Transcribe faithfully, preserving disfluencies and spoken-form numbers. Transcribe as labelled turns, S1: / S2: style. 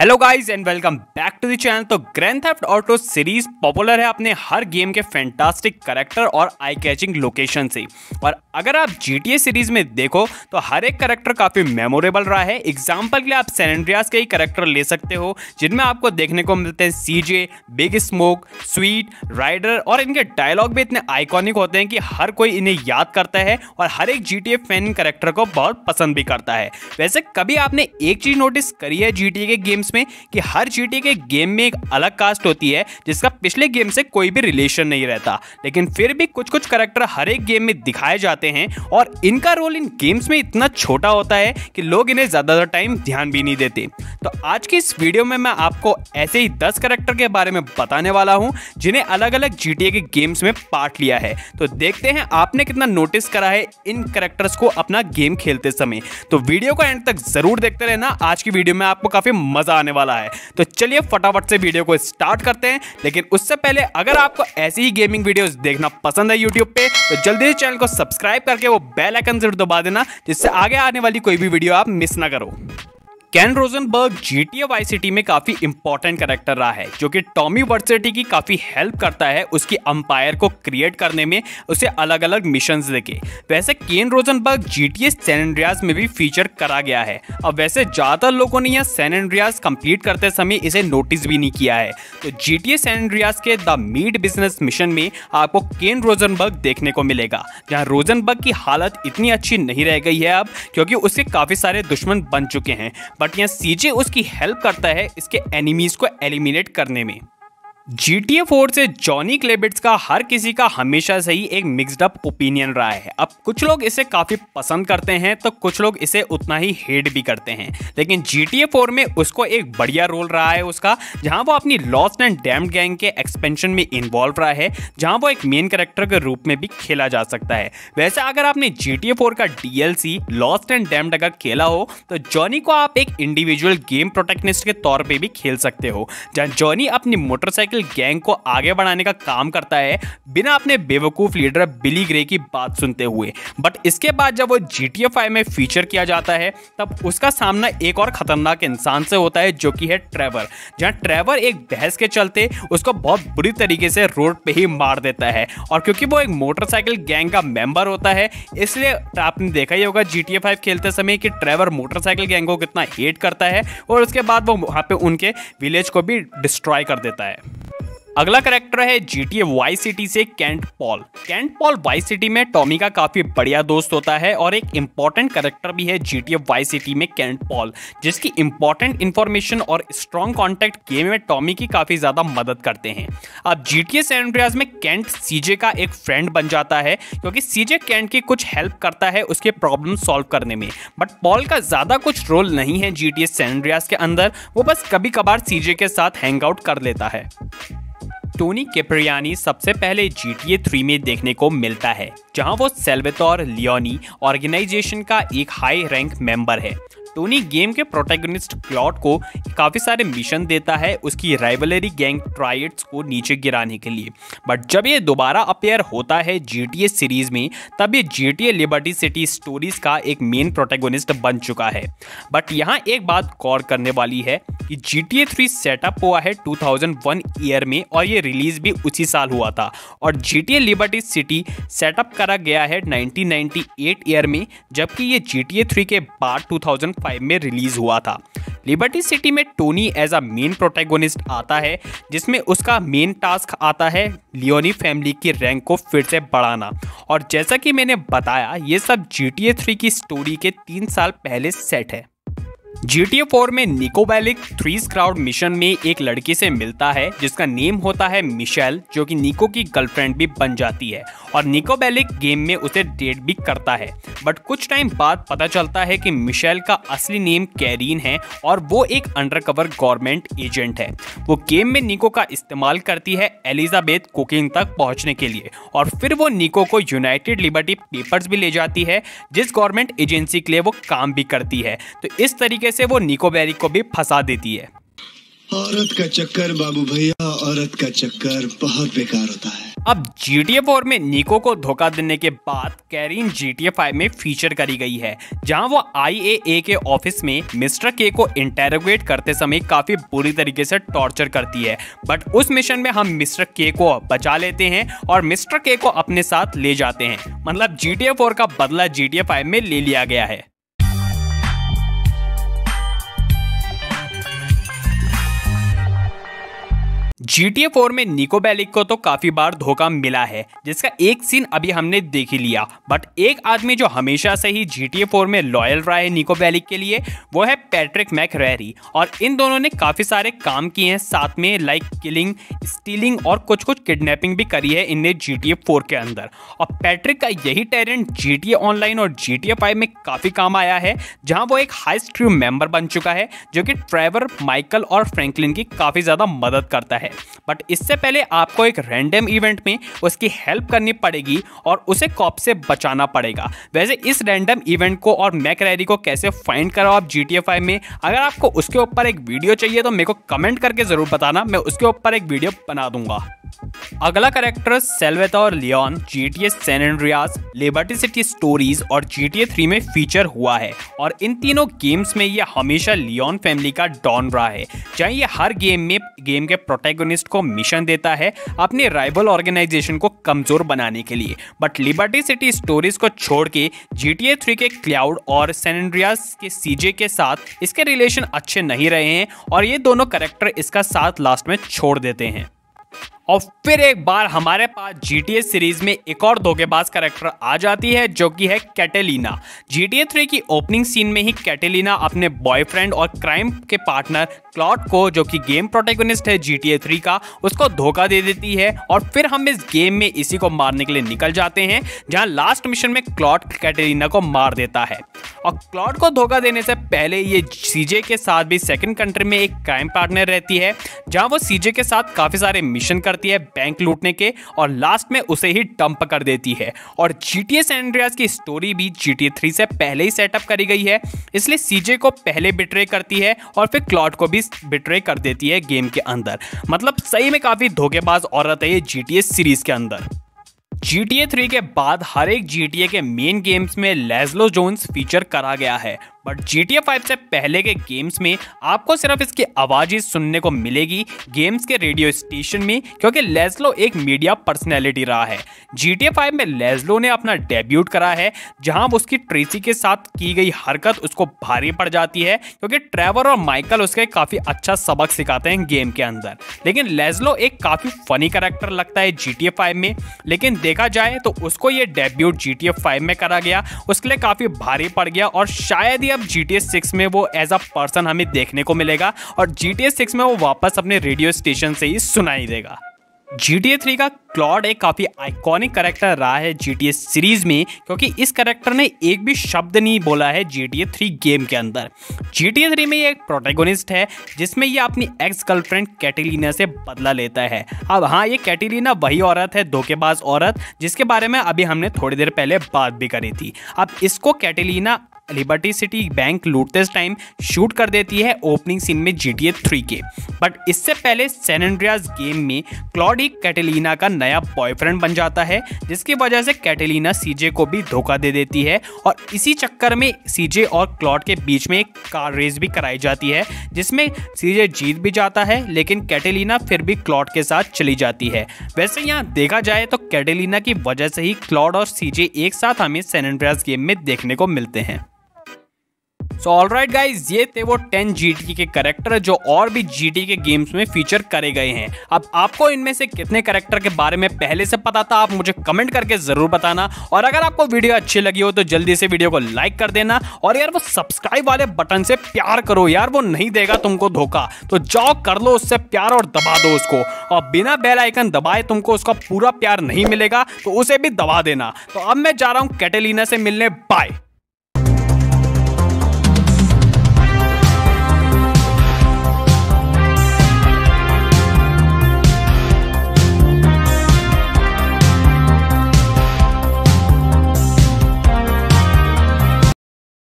S1: Hello guys and welcome back to the channel. तो Grand Theft Auto series popular है अपने हर game के फैंटास्टिक कैरेक्टर और आई कैचिंग लोकेशन से। और अगर आप जीटीए सीरीज में देखो तो हर एक कैरेक्टर काफ़ी मेमोरेबल रहा है। एग्जांपल के लिए आप सैन एंड्रियास के ही कैरेक्टर ले सकते हो जिनमें आपको देखने को मिलते हैं CJ, Big Smoke, Sweet, Ryder, और इनके डायलॉग भी इतने आइकॉनिक होते हैं कि हर कोई इन्हें याद करता है और हर एक जीटीए फैन कैरेक्टर को बहुत पसंद भी करता है। वैसे कभी आपने एक चीज़ नोटिस करी है जीटीए के गेम्स में कि हर जीटीए के गेम में एक अलग कास्ट होती है जिसका पिछले गेम से कोई भी रिलेशन नहीं रहता, लेकिन फिर भी कुछ कुछ कैरेक्टर हर एक गेम में दिखाए जाते हैं और इनका रोल इन गेम्स में इतना छोटा होता है कि लोग इन्हें ज्यादातर टाइम ध्यान भी नहीं देते। तो आज की इस वीडियो में मैं आपको ऐसे ही दस कैरेक्टर के बारे में बताने वाला हूं जिन्हें अलग अलग जीटीए के गेम्स में पार्ट लिया है। तो देखते हैं आपने कितना नोटिस करा है इन कैरेक्टर्स को अपना गेम खेलते समय। तो वीडियो को एंड तक जरूर देखते रहना, आज की वीडियो में आपको काफी मजा आने वाला है। तो चलिए फटाफट से वीडियो को स्टार्ट करते हैं। लेकिन उससे पहले अगर आपको ऐसी ही गेमिंग वीडियोस देखना पसंद है यूट्यूब पे तो जल्दी से चैनल को सब्सक्राइब करके वो बेल आइकन जरूर दबा देना जिससे आगे आने वाली कोई भी वीडियो आप मिस ना करो। Ken Rosenberg GTA Vice City में काफी इंपॉर्टेंट कैरेक्टर रहा है जो कि टॉमी वर्सेटी की काफी हेल्प करता है उसकी अंपायर को क्रिएट करने में, उसे अलग अलग मिशंस देके। वैसे Ken Rosenberg GTA San Andreas में भी फीचर करा गया है। अब वैसे ज्यादातर लोगों ने यह सैन एंड्रियास कंप्लीट करते समय इसे नोटिस भी नहीं किया है। तो जीटीए सैन एंड्रियास के द मीट बिजनेस मिशन में आपको केन रोजनबर्ग देखने को मिलेगा, जहाँ रोजनबर्ग की हालत इतनी अच्छी नहीं रह गई है अब, क्योंकि उसके काफी सारे दुश्मन बन चुके हैं। बट यहाँ सीजे उसकी हेल्प करता है इसके एनिमीज को एलिमिनेट करने में। जीटीए फोर से जॉनी क्लेबिट्स का हर किसी का हमेशा से ही एक मिक्स्ड अप ओपिनियन रहा है। अब कुछ लोग इसे काफी पसंद करते हैं तो कुछ लोग इसे उतना ही हेट भी करते हैं, लेकिन जीटीए फोर में उसको एक बढ़िया रोल रहा है उसका, जहां वो अपनी लॉस्ट एंड डैम्ड गैंग के एक्सपेंशन में इन्वॉल्व रहा है, जहां वो एक मेन कैरेक्टर के रूप में भी खेला जा सकता है। वैसे अगर आपने जीटीए फोर का डीएलसी लॉस्ट एंड डैम्ड अगर खेला हो तो जॉनी को आप एक इंडिविजुअल गेम प्रोटैगनिस्ट के तौर पर भी खेल सकते हो, जहां जॉनी अपनी मोटरसाइकिल गैंग को आगे बढ़ाने का काम करता है बिना अपने बेवकूफ लीडर बिली ग्रे की बात सुनते हुए। बट इसके बाद जब वो जीटीए फाइव में फीचर किया जाता है तब उसका सामना एक और खतरनाक इंसान से होता है जो कि है ट्रेवर, जहां ट्रेवर एक बहस के चलते उसको बहुत बुरी तरीके से रोड पे ही मार देता है। और क्योंकि वो एक मोटरसाइकिल गैंग का मेंबर होता है इसलिए आपने देखा ही होगा जीटीए फाइव खेलते समय कि ट्रेवर मोटरसाइकिल गैंग को कितना हेट करता है और उसके बाद वो वहां पे उनके विलेज को भी डिस्ट्रॉय कर देता है। अगला कैरेक्टर है जीटीए वाई सिटी से Kent Paul. Kent Paul Vice City में टॉमी का काफी बढ़िया दोस्त होता है और एक इंपॉर्टेंट कैरेक्टर भी है जीटीए वाई सिटी में केंट पॉल, जिसकी इंपॉर्टेंट इंफॉर्मेशन और स्ट्रॉन्ग कॉन्टेक्ट गेम में टॉमी की काफी ज्यादा मदद करते हैं। अब जीटीए सैन एंड्रियास में केंट सीजे का एक फ्रेंड बन जाता है क्योंकि सीजे केंट की कुछ हेल्प करता है उसके प्रॉब्लम सॉल्व करने में। बट पॉल का ज्यादा कुछ रोल नहीं है जीटीए सैन एंड्रियास के अंदर, वो बस कभी कभार सीजे के साथ हैंग आउट कर लेता है। टोनी कैप्रियानी सबसे पहले जीटीए थ्री में देखने को मिलता है, जहां वो सेल्वेटोर लियोनी ऑर्गेनाइजेशन का एक हाई रैंक मेंबर है। टोनी गेम के प्रोटैगनिस्ट क्लॉड को काफ़ी सारे मिशन देता है उसकी राइवलरी गैंग ट्राइड्स को नीचे गिराने के लिए। बट जब ये दोबारा अपेयर होता है जीटीए सीरीज में तब ये जीटीए लिबर्टी सिटी स्टोरीज का एक मेन प्रोटैगनिस्ट बन चुका है। बट यहाँ एक बात गौर करने वाली है कि जीटीए थ्री सेटअप हुआ है टू थाउज़ेंड वन ईयर में और ये रिलीज भी उसी साल हुआ था, और जीटीए लिबर्टी सिटी सेटअप करा गया है नाइनटीन नाइंटी एट ईयर में, जबकि ये जीटीए थ्री के बाद टू थाउज़ेंड फाइव में रिलीज हुआ था। लिबर्टी सिटी में Toni as a main protagonist आता है जिसमें उसका मेन टास्क आता है लियोनी फैमिली की रैंक को फिर से बढ़ाना। और जैसा कि मैंने बताया ये सब जीटीए थ्री की स्टोरी के तीन साल पहले सेट है। जीटीए फोर में निको बेलिक थ्रीज क्राउड मिशन में एक लड़की से मिलता है जिसका नेम होता है मिशेल, जो कि निको की गर्लफ्रेंड भी बन जाती है और निको बेलिक गेम में उसे डेट भी करता है। बट कुछ टाइम बाद पता चलता है कि मिशेल का असली नेम कैरीन है और वो एक अंडरकवर गवर्नमेंट एजेंट है। वो गेम में निको का इस्तेमाल करती है एलिजाबेथ कुकिंग तक पहुंचने के लिए और फिर वो निको को यूनाइटेड लिबर्टी पेपर्स भी ले जाती है जिस गवर्नमेंट एजेंसी के लिए वो काम भी करती है। तो इस तरीके से वो निको बेलिक को भी फंसा देती है।
S2: औरत का चक्कर बाबू भैया, औरत का चक्कर बहुत बेकार होता है।
S1: अब जी टी ए फोर में निको को धोखा देने के बाद Karen G T A five में फीचर करी गई है, जहां वो आई ए ए के ऑफिस में मिस्टर के को इंटेरोगेट करते समय काफी बुरी तरीके से टॉर्चर करती है। बट उस मिशन में हम मिस्टर के को बचा लेते हैं और मिस्टर के को अपने साथ ले जाते हैं। मतलब जी टी ए फोर का बदला जी टी ए फाइव में ले लिया गया है। जी टी ए फोर में निको बेलिक को तो काफी बार धोखा मिला है, जिसका एक सीन अभी हमने देख ही लिया। बट एक आदमी जो हमेशा से ही जी टी ए फोर में लॉयल रहा है निको बेलिक के लिए, वो है पैट्रिक मैकरेरी। और इन दोनों ने काफी सारे काम किए हैं साथ में, लाइक किलिंग, स्टीलिंग और कुछ कुछ किडनैपिंग भी करी है इनने जी टी ए फोर के अंदर। और पैट्रिक का यही talent G T A online और जी टी ए फाइव में काफी काम आया है, जहां वो एक हाइस्ट क्रू मेंबर बन चुका है जो कि ट्रेवर, माइकल और फ्रैंकलिन की काफी ज्यादा मदद करता है। बट इससे पहले आपको एक रैंडम इवेंट में उसकी हेल्प करनी पड़ेगी और उसे कॉप से बचाना पड़ेगा। वैसे इस रैंडम इवेंट को और मैकरेरी को कैसे फाइंड करो आप जी टी ए फाइव में, अगर आपको उसके ऊपर एक वीडियो चाहिए तो मेरे को कमेंट करके जरूर बताना, मैं उसके ऊपर एक वीडियो बना दूंगा। अगला character Salvatore Leone G T A San Andreas, Liberty City Stories और जी टी ए थ्री में फीचर हुआ है। और इन तीनों गेम्स में ये हमेशा लियोन फैमिली का डॉन रहा है, चाहे ये हर गेम में गेम के प्रोटैगनिस्ट को मिशन देता है अपने राइवल ऑर्गेनाइजेशन को कमजोर बनाने के लिए। बट लिबर्टी सिटी स्टोरीज को छोड़ के जी टी ए थ्री के क्लाउड और सैन एंड्रियास के सी जे के साथ इसके रिलेशन अच्छे नहीं रहे हैं और ये दोनों कैरेक्टर इसका साथ लास्ट में छोड़ देते हैं। और फिर एक बार हमारे पास जी टी ए सीरीज में एक और धोखेबाज कैरेक्टर आ जाती है जो कि है Catalina. G T A three की ओपनिंग सीन में ही कैटेलिना अपने बॉयफ्रेंड और क्राइम के पार्टनर क्लॉड को, जो कि गेम प्रोटैगनिस्ट है जी टी ए थ्री का, उसको धोखा दे देती है। और फिर हम इस गेम में इसी को मारने के लिए निकल जाते हैं, जहां लास्ट मिशन में क्लॉड कैटेलिना को मार देता है। और क्लॉड को धोखा देने से पहले ये सीजे के साथ भी सेकंड कंट्री में एक क्राइम पार्टनर रहती है, जहां वो सीजे के साथ काफी सारे मिशन करती है बैंक लूटने के और लास्ट में उसे ही डंप कर देती है। और G T A San Andreas की स्टोरी भी जी टी ए थ्री से पहले ही सेटअप करी गई है, इसलिए सीजे को पहले बिट्रे करती है और फिर क्लॉड को भी बिट्रे कर देती है गेम के अंदर। मतलब सही में काफी धोखेबाज औरत है ये जी टी ए सीरीज के अंदर। जी टी ए थ्री के बाद हर एक जी टी ए के मेन गेम्स में लेस्लो जोन्स फीचर करा गया है, but G T A five से पहले के गेम्स में आपको सिर्फ इसकी आवाज ही सुनने को मिलेगी गेम्स के रेडियो स्टेशन में, क्योंकि लेस्लो एक मीडिया पर्सनैलिटी रहा है। जी टी ए फाइव में लेस्लो ने अपना डेब्यूट करा है, जहां उसकी ट्रेसी के साथ की गई हरकत उसको भारी पड़ जाती है, क्योंकि ट्रेवर और माइकल उसके काफी अच्छा सबक सिखाते हैं गेम के अंदर। लेकिन लेस्लो एक काफी फनी कैरेक्टर लगता है जी टी ए फाइव में, लेकिन देखा जाए तो उसको ये debut G T A five में करा गया, उसके लिए काफी भारी पड़ गया। और शायद अब जी टी ए सिक्स में वो एज अ पर्सन हमें देखने को मिलेगा और जी टी ए सिक्स में वो वापस अपने रेडियो स्टेशन से ही सुनाई देगा। जी टी ए थ्री का क्लॉड एक काफी आइकॉनिक कैरेक्टर रहा है जी टी ए सीरीज में, क्योंकि इस कैरेक्टर ने एक भी शब्द नहीं बोला है G T A three game के अंदर। जी टी ए थ्री में ये एक प्रोटैगनिस्ट है जिसमें ये अपनी एक्स गर्लफ्रेंड कैटेलिना से बदला लेता है। अब हाँ, ये कैटेलिना वही औरत है, धोखेबाज औरत, जिसके बारे में अभी हमने थोड़ी देर पहले बात भी करी थी। अब इसको कैटेलिना लिबर्टी सिटी बैंक लूटते टाइम शूट कर देती है ओपनिंग सीन में जी टी ए थ्री के। बट इससे पहले सैन एंड्रियास गेम में क्लॉड ही कैटेलिना का नया बॉयफ्रेंड बन जाता है, जिसकी वजह से कैटेलिना सीजे को भी धोखा दे देती है। और इसी चक्कर में सीजे और क्लॉड के बीच में एक कार रेस भी कराई जाती है, जिसमें सीजे जीत भी जाता है, लेकिन कैटेलिना फिर भी क्लॉड के साथ चली जाती है। वैसे यहाँ देखा जाए तो कैटेलिना की वजह से ही क्लॉड और सीजे एक साथ हमें सैन एंड्रियास गेम में देखने को मिलते हैं। सो ऑलराइट गाइज, ये थे वो टेन जी टी ए के कैरेक्टर जो और भी जी टी ए के गेम्स में फीचर करे गए हैं। अब आपको इनमें से कितने कैरेक्टर के बारे में पहले से पता था, आप मुझे कमेंट करके जरूर बताना। और अगर आपको वीडियो अच्छी लगी हो तो जल्दी से वीडियो को लाइक कर देना, और यार वो सब्सक्राइब वाले बटन से प्यार करो यार, वो नहीं देगा तुमको धोखा, तो जाओ कर लो उससे प्यार और दबा दो उसको। और बिना बेल आइकन दबाए तुमको उसका पूरा प्यार नहीं मिलेगा, तो उसे भी दबा देना। तो अब मैं जा रहा हूँ कैटेलिना से मिलने, बाय।